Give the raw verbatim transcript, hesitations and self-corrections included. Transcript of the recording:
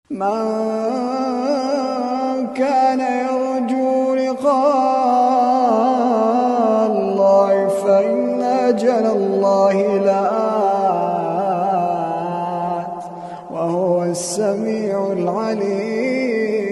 من كان يرجو لقاء الله فإن أجل الله لآت وهو السميع العليم.